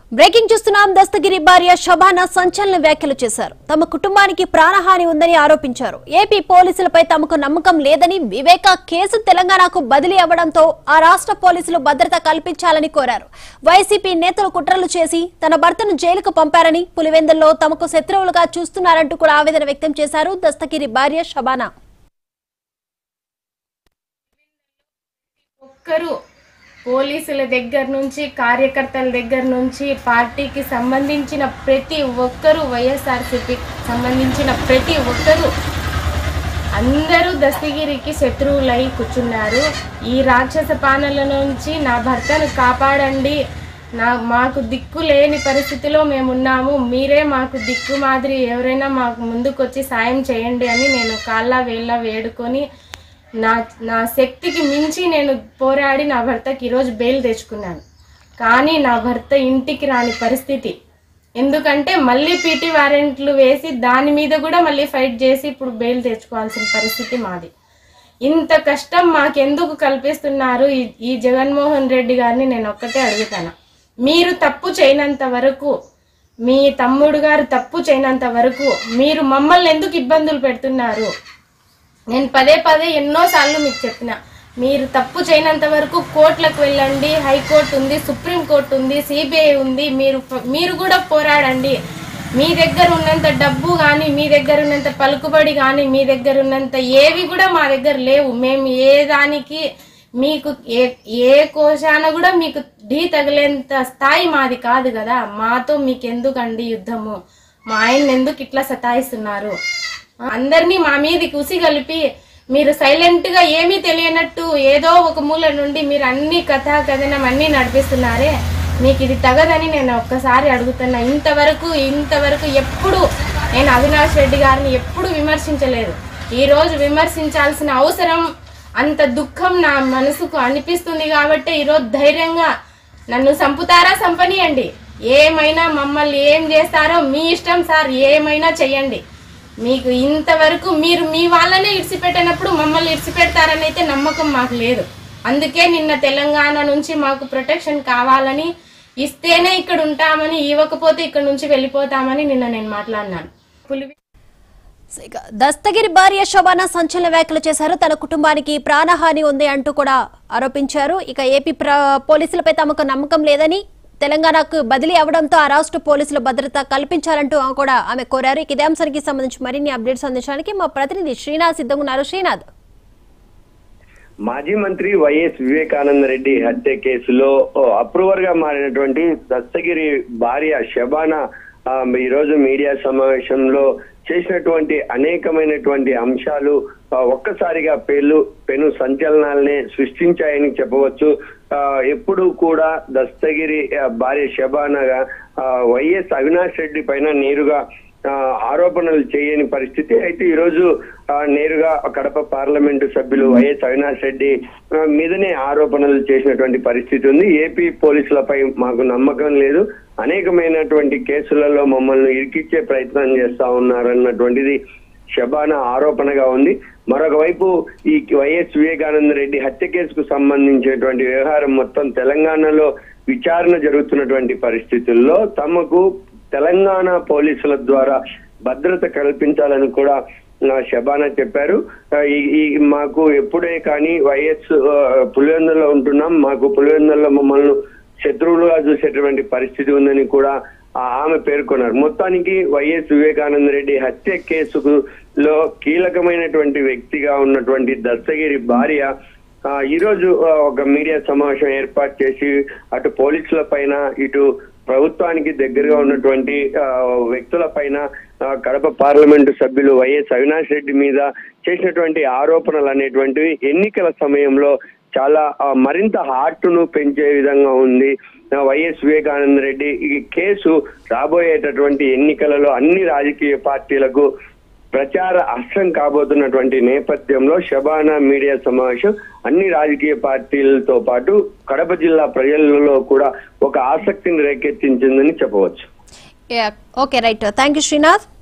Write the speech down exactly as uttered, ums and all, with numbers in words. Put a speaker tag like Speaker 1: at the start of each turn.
Speaker 1: Breaking చూస్తున్నాం. దస్తగిరి భార్య శబానా సంచలన వ్యాఖ్యలు చేశారు. తమ కుటుంబానికి ప్రాణహాని ఉందని ఆరోపించారు. ఏపీ పోలీసులపై తమకు నమ్మకం లేదని, వివేక కేసు తెలంగాణకు బదిలీ అవ్వడంతో ఆ రాష్ట్ర పోలీసులు భద్రత కల్పించాలని కోరారు. వైసీపీ నేతలు కుట్రలు చేసి తన భర్తను జైలుకు పంపారని, పులివెందుల్లో తమకు శత్రువులుగా చూస్తున్నారంటూ కూడా ఆవేదన వ్యక్తం చేశారు దస్తగిరి భార్య శబానా.
Speaker 2: పోలీసుల దగ్గర నుంచి, కార్యకర్తల దగ్గర నుంచి, పార్టీకి సంబంధించిన ప్రతి ఒక్కరూ, వైఎస్ఆర్సీపీకి సంబంధించిన ప్రతి ఒక్కరూ అందరూ దస్తగిరికి శత్రువులై కూర్చున్నారు. ఈ రాక్షస పాలన నుంచి నా భర్తను కాపాడండి, నా మాకు దిక్కు లేని పరిస్థితిలో మేమున్నాము, మీరే మాకు దిక్కు మాదిరి, ఎవరైనా మాకు ముందుకొచ్చి సాయం చేయండి అని నేను కాళ్ళ వేళ్ళ వేడుకొని నా నా శక్తికి మించి నేను పోరాడి నా భర్తకి ఈరోజు బెయిల్ తెచ్చుకున్నాను. కానీ నా భర్త ఇంటికి రాని పరిస్థితి. ఎందుకంటే మళ్ళీ పీటీ వారెంట్లు వేసి దాని మీద కూడా మళ్ళీ ఫైట్ చేసి ఇప్పుడు బెయిల్ తెచ్చుకోవాల్సిన పరిస్థితి మాది. ఇంత కష్టం మాకెందుకు కల్పిస్తున్నారు ఈ జగన్మోహన్ రెడ్డి గారిని నేను ఒక్కటే అడుగుతాను. మీరు తప్పు చేయనంత వరకు, మీ తమ్ముడు గారు తప్పు చేయనంత వరకు మీరు మమ్మల్ని ఎందుకు ఇబ్బందులు పెడుతున్నారు? నేను పదే పదే ఎన్నోసార్లు మీకు చెప్పిన, మీరు తప్పు చేయనంత వరకు కోర్టులకు వెళ్ళండి, హైకోర్టు ఉంది, సుప్రీంకోర్టు ఉంది, సిబిఐ ఉంది, మీరు మీరు కూడా పోరాడండి. మీ దగ్గర ఉన్నంత డబ్బు కానీ, మీ దగ్గర ఉన్నంత పలుకుబడి కానీ, మీ దగ్గర ఉన్నంత ఏవి కూడా మా దగ్గర లేవు. మేము ఏ దానికి మీకు ఏ ఏ కోశాన కూడా మీకు ఢీ తగిలేంత స్థాయి మాది కాదు కదా. మాతో మీకు ఎందుకండి యుద్ధము? మా ఆయన ఎందుకు ఇట్లా సతాయిస్తున్నారు? అందరినీ మా మీది కుసి కలిపి మీరు సైలెంట్ గా ఏమీ తెలియనట్టు ఏదో ఒక మూల నుండి మీరు అన్ని కథా కథనం అన్ని నడిపిస్తున్నారే, మీకు ఇది తగదని నేను ఒక్కసారి అడుగుతున్నా. ఇంతవరకు ఇంతవరకు ఎప్పుడు నేను అవినాష్ రెడ్డి గారిని ఎప్పుడు విమర్శించలేదు. ఈ రోజు విమర్శించాల్సిన అవసరం, అంత దుఃఖం నా మనసుకు అనిపిస్తుంది కాబట్టి ఈరోజు ధైర్యంగా నన్ను చంపుతారా చంపనియండి, ఏమైనా మమ్మల్ని ఏం చేస్తారో మీ ఇష్టం సార్, ఏమైనా చెయ్యండి. మీకు ఇంతవరకు మీరు మీ వాళ్ళనే ఇడిచిపెట్టినప్పుడు మమ్మల్ని ఇడిచిపెడతారని అయితే నమ్మకం మాకు లేదు. అందుకే నిన్న తెలంగాణ నుంచి మాకు ప్రొటెక్షన్ కావాలని, ఇస్తేనే ఇక్కడ ఉంటామని, ఇవ్వకపోతే ఇక్కడ నుంచి వెళ్ళిపోతామని నిన్న నేను మాట్లాడినాను.
Speaker 1: దస్తగిరి భార్య శబానా సంచలన వ్యాఖ్యలు చేశారు. తన కుటుంబానికి ప్రాణహాని ఉంది అంటూ కూడా ఆరోపించారు. ఇక ఏపీ పోలీసులపై తమకు నమ్మకం లేదని, తెలంగాణకు బదిలీ అవడంతో ఆ రాష్ట్ర పోలీసులు భద్రత కల్పించాలంటూ కూడా ఆమె కోరారు. ఇదే అంశానికి సంబంధించి మరిన్ని అప్డేట్స్ అందించడానికి మా ప్రతినిధి శ్రీనాథ్ సిద్ధంగా ఉన్నారు. శ్రీనాథ్,
Speaker 3: మాజీ మంత్రి వైఎస్ వివేకానంద రెడ్డి హత్య కేసులో అప్రూవర్ గా మారినటువంటి దస్తగిరి భార్య శబానా ఈ రోజు మీడియా సమావేశంలో చేసినటువంటి అనేకమైనటువంటి అంశాలు ఒక్కసారిగా పేర్లు పెను సంచలనాలనే సృష్టించాయని చెప్పవచ్చు. ఎప్పుడు కూడా దస్తగిరి భార్య శబానాగా వైఎస్ అవినాష్ రెడ్డి పైన నేరుగా ఆరోపణలు చేయని పరిస్థితి. అయితే ఈ రోజు నేరుగా కడప పార్లమెంటు సభ్యులు వైఎస్ అవినాష్ రెడ్డి మీదనే ఆరోపణలు చేసినటువంటి పరిస్థితి ఉంది. ఏపీ పోలీసులపై మాకు నమ్మకం లేదు, అనేకమైనటువంటి కేసులలో మమ్మల్ని ఇరికిచ్చే ప్రయత్నం చేస్తా ఉన్నారన్నటువంటిది శబానా ఆరోపణగా ఉంది. మరొక వైపు ఈ వైఎస్ వివేకానంద రెడ్డి హత్య కేసుకు సంబంధించినటువంటి వ్యవహారం మొత్తం తెలంగాణలో విచారణ జరుగుతున్నటువంటి పరిస్థితుల్లో తమకు తెలంగాణ పోలీసుల ద్వారా భద్రత కల్పించాలని కూడా శబానా చెప్పారు. ఈ మాకు ఎప్పుడే కానీ వైఎస్ పులివెందుల్లో ఉంటున్నాం, మాకు పులివెందుల్లో మమ్మల్ని శత్రువులుగా చూసేటువంటి పరిస్థితి ఉందని కూడా ఆమె పేర్కొన్నారు. మొత్తానికి వైఎస్ వివేకానంద రెడ్డి హత్య కేసులో కీలకమైనటువంటి వ్యక్తిగా ఉన్నటువంటి దస్తగిరి భార్య ఈ రోజు ఒక మీడియా సమావేశం ఏర్పాటు చేసి అటు పోలీసుల పైన, ఇటు ప్రభుత్వానికి దగ్గరగా ఉన్నటువంటి వ్యక్తుల పైన, కడప పార్లమెంటు సభ్యులు వైఎస్ అవినాష్ రెడ్డి మీద చేసినటువంటి ఆరోపణలు అనేటువంటివి ఎన్నికల సమయంలో చాలా మరింత హార్ట్ను పెంచే విధంగా ఉంది. వైఎస్ వివేకానంద రెడ్డి ఈ కేసు రాబోయేటటువంటి ఎన్నికలలో అన్ని రాజకీయ పార్టీలకు ప్రచార అస్త్రం కాబోతున్నటువంటి నేపథ్యంలో శబానా మీడియా సమావేశం అన్ని రాజకీయ పార్టీలతో పాటు కడప జిల్లా ప్రజలలో కూడా ఒక ఆసక్తిని రేకెత్తించిందని చెప్పవచ్చు.
Speaker 1: Okay, right. Thank you Srinath.